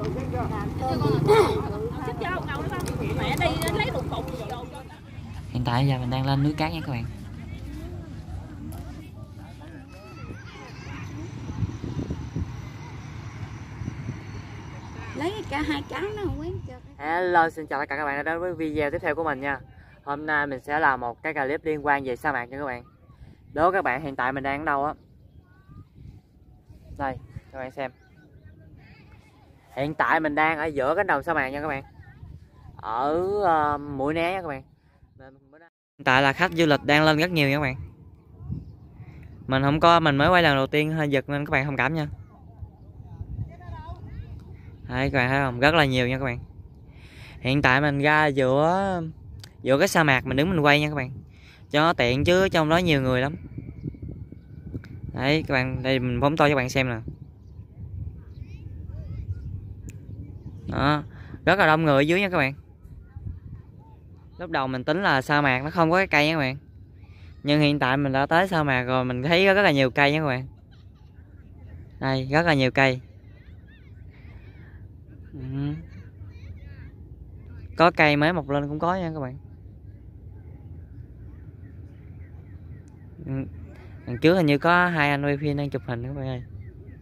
Hiện tại giờ mình đang lên núi cát nha các bạn. Lấy cả hai cái nó không quán cho. Hello, xin chào tất cả các bạn đã đến với video tiếp theo của mình nha. Hôm nay mình sẽ làm một cái clip liên quan về sa mạc nha các bạn. Đố các bạn hiện tại mình đang ở đâu á. Đây, các bạn xem. Hiện tại mình đang ở giữa cánh đồng sa mạc nha các bạn. Ở Mũi Né nha các bạn. Hiện tại là khách du lịch đang lên rất nhiều nha các bạn. Mình mới quay lần đầu tiên hơi giật nên các bạn thông cảm nha. Đấy, các bạn thấy không? Rất là nhiều nha các bạn. Hiện tại mình ra giữa cái sa mạc mình đứng mình quay nha các bạn. Cho nó tiện chứ trong đó nhiều người lắm. Đấy các bạn, đây mình phóng to cho các bạn xem nè. Đó, rất là đông người ở dưới nha các bạn. Lúc đầu mình tính là sa mạc nó không có cái cây nha các bạn. Nhưng hiện tại mình đã tới sa mạc rồi, mình thấy rất là nhiều cây nha các bạn. Đây, rất là nhiều cây. Có cây mới mọc lên cũng có nha các bạn. Đằng trước hình như có hai anh quay phim đang chụp hình các bạn ơi.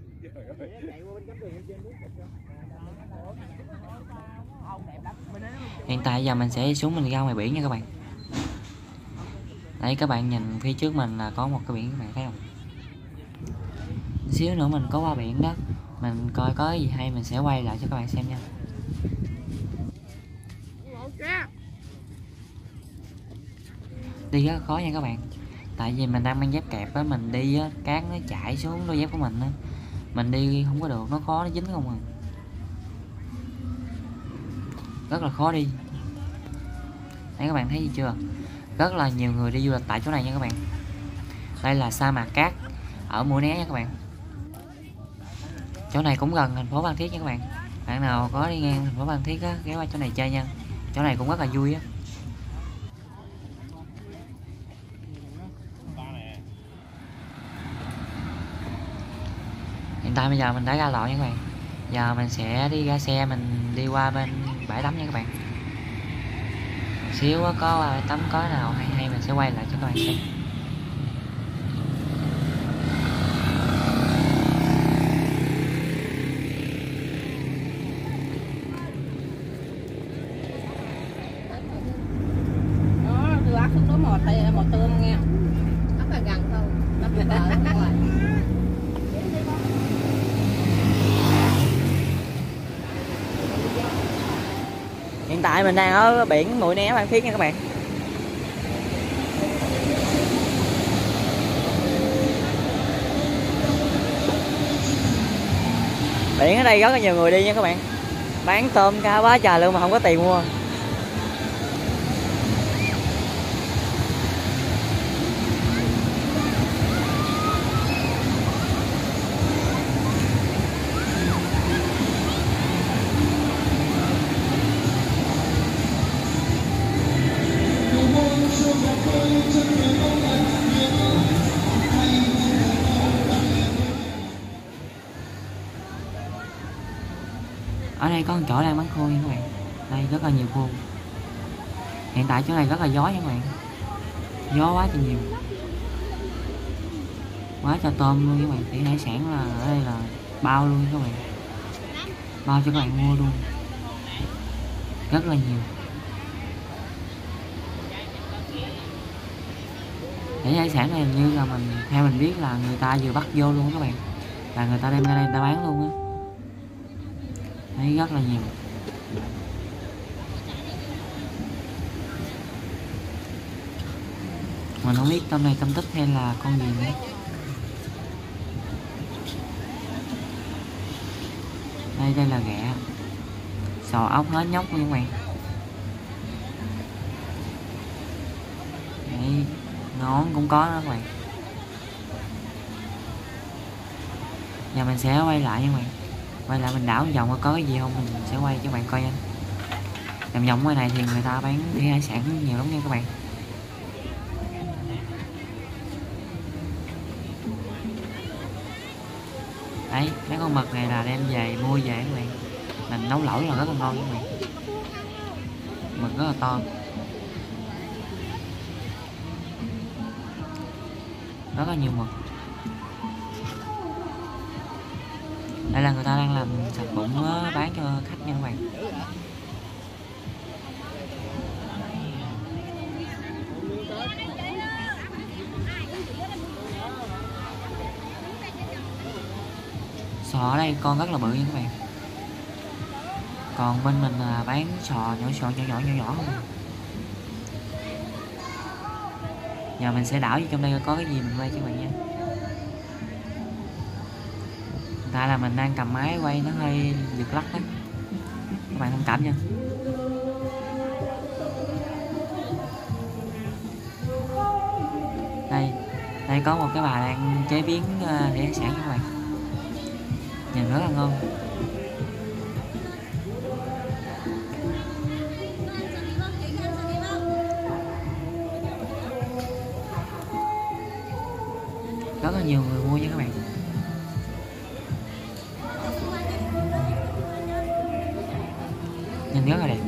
Hiện tại giờ mình sẽ xuống mình ra ngoài biển nha các bạn. Đấy các bạn nhìn phía trước mình là có một cái biển, các bạn thấy không? Xíu nữa mình có qua biển đó, mình coi có gì hay mình sẽ quay lại cho các bạn xem nha. Đi rất khó nha các bạn. Tại vì mình đang mang dép kẹp á, mình đi á, cát nó chảy xuống đôi dép của mình á. Mình đi không có được, nó khó, nó dính không à. Rất là khó đi. Đấy các bạn thấy gì chưa? Rất là nhiều người đi du lịch tại chỗ này nha các bạn. Đây là sa mạc cát ở Mũi Né nha các bạn. Chỗ này cũng gần thành phố Phan Thiết nha các bạn. Bạn nào có đi ngang thành phố Phan Thiết á, ghé qua chỗ này chơi nha. Chỗ này cũng rất là vui á. Hiện tại bây giờ mình đã ra lò nha các bạn. Giờ mình sẽ đi ra xe mình đi qua bên bãi tắm nha các bạn. Một xíu có bãi tắm có nào hay mình sẽ quay lại cho các bạn xem. Một tôm nghe. Rất là gần thôi. Rất là bờ ngoài. Hiện tại mình đang ở biển Mũi Né Phan Thiết nha các bạn. Biển ở đây rất là nhiều người đi nha các bạn. Bán tôm cá quá trời luôn mà không có tiền mua. Ở đây có một chỗ đang bán khô nha các bạn. Đây rất là nhiều khô. Hiện tại chỗ này rất là gió nha các bạn. Gió quá thì nhiều. Quá cho tôm luôn các bạn. Thủy hải sản là ở đây là bao luôn các bạn. Bao cho các bạn mua luôn. Rất là nhiều. Thủy hải sản này như là theo mình biết là người ta vừa bắt vô luôn các bạn. Là người ta đem ra đây người ta bán luôn á. Thấy rất là nhiều. Mình không biết tôm này tôm tích hay là con gì nữa. Đây là ghẹ, sò ốc hết nhóc luôn các bạn. Đấy, nón cũng có đó các bạn. Giờ mình sẽ quay lại nha các bạn. Quay lại mình đảo vòng có cái gì không mình sẽ quay cho các bạn coi nha. Vòng vòng ngoài này thì người ta bán thủy hải sản nhiều lắm nha các bạn. Đấy, mấy con mực này là đem về mua về các bạn. Mình nấu lẩu là rất là ngon nha các bạn. Mực rất là to, rất là nhiều mực. Đây là người ta đang làm sạch bụng bán cho khách nha các bạn. Sò ở đây con rất là bự nha các bạn. Còn bên mình là bán sò nhỏ không. Giờ mình sẽ đảo vô trong đây có cái gì mình quay cho các bạn nha. Tại là mình đang cầm máy quay nó hơi giật lắc đó, các bạn thông cảm nha. Đây có một cái bà đang chế biến thủy hải sản các bạn, nhìn rất là ngon. Rất là nhiều người mua nha các bạn. Nhìn rất là đẹp.